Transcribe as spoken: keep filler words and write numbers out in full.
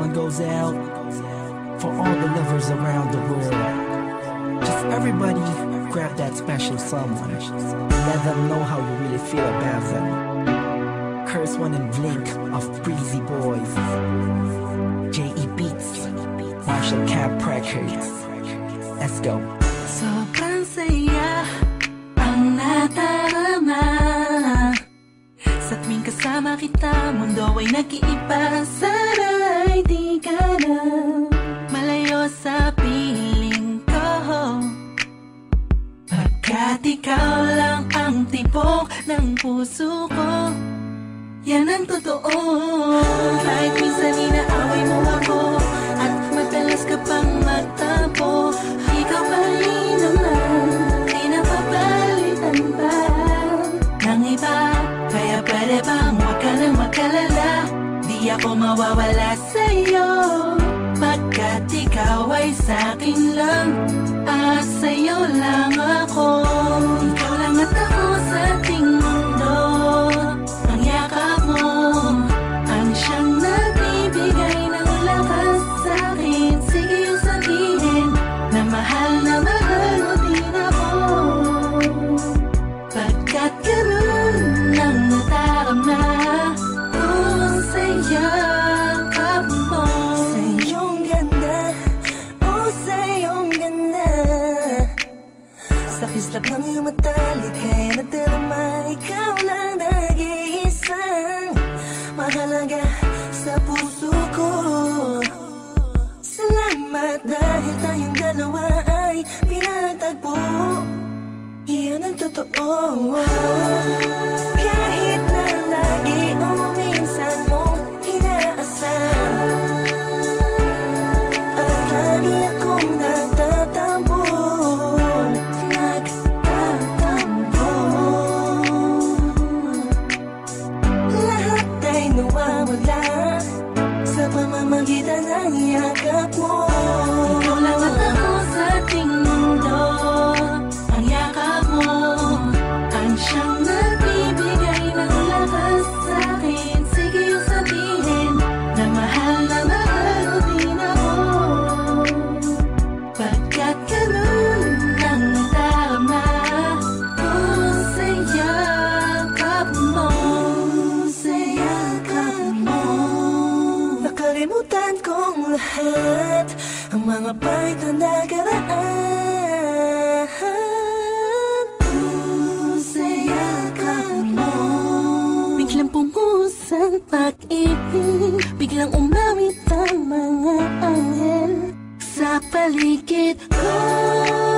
one goes out for all the lovers around the world. Just everybody grab that special someone. Let them know how you really feel about them. Curse One and Blink of Breezy Boys. J E Beats, Marshall Camp Records. Let's go. Sobrang saya ang nadarama sa tuwing kasama kita. Mundo ay nag-iiba. Sana'y di ka na malayo sa piling ko, pagkat ikaw lang ang tibok ng puso ko. Yan ang totoo. Kahit minsan inaaway mo ako at madalas ka pang magtampo, ikaw pa rin naman, di napapalitan pa ng iba. Kaya pwede bang huwag ka nang mag-alala, di ako mawawala sa'yo, pagkat ikaw ay sa'kin lang, at sa'yo lang ako. Ikaw lang at ako sa ating mundo. Ang yakap mo ang siyang nagbibigay ng lakas sa'kin. Sige yung sabihin na mahal na mahal mo din ako, pagkat ganun ang nadarama ko sa yakap mo. Sa iyong ganda, oh sa iyong ganda, sa kislap ng iyong mata, likay nadarama. Ikaw lang nag-iisang mahalaga sa puso ko. Salamat dahil tayong dalawa ay pinatagpo. Iyan ang totoo. Kahit na lagi o minsan mong inaasam, at lagi akong nagtatampo, nagtatampo. Lahat ay nawawala sa pamamagitan ng yakap mo. Ikaw lang at ako sa ating mundo. Ang yakap mo ang siyang nagbibigay ng lakas sa'kin. Sige yung sabihin na mahal na mahal mo din ako, pagkat ganun ang nadarama ko sa yakap mo, sa yakap mo. Nakalimutan kong lahat, ang mga pahit na nakaraan. Sa yakap mo, biglang pumusan pag-ibig, biglang umawit ang mga anghel sa paligid ko.